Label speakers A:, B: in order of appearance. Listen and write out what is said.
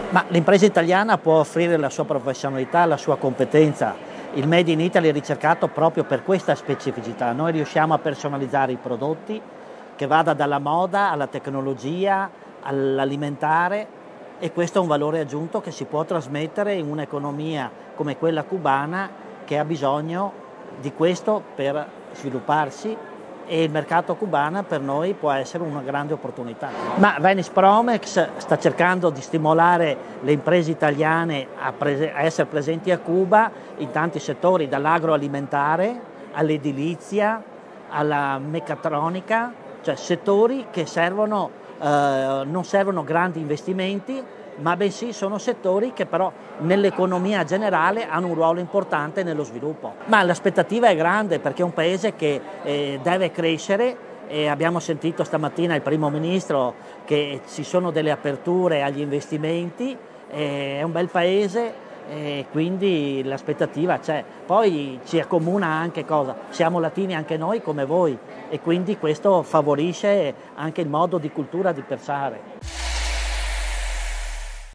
A: Ma l'impresa italiana può offrire la sua professionalità, la sua competenza. Il Made in Italy è ricercato proprio per questa specificità. Noi riusciamo a personalizzare i prodotti, che vada dalla moda alla tecnologia, all'alimentare, e questo è un valore aggiunto che si può trasmettere in un'economia come quella cubana, che ha bisogno di questo per svilupparsi, e il mercato cubano per noi può essere una grande opportunità. Ma Venice Promex sta cercando di stimolare le imprese italiane a essere presenti a Cuba in tanti settori, dall'agroalimentare all'edilizia, alla meccatronica, cioè settori che non servono grandi investimenti, ma bensì sono settori che però nell'economia generale hanno un ruolo importante nello sviluppo. Ma l'aspettativa è grande, perché è un paese che deve crescere, e abbiamo sentito stamattina il primo ministro che ci sono delle aperture agli investimenti, è un bel paese e quindi l'aspettativa c'è. Poi ci accomuna anche cosa? Siamo latini anche noi come voi, e quindi questo favorisce anche il modo di cultura di pensare.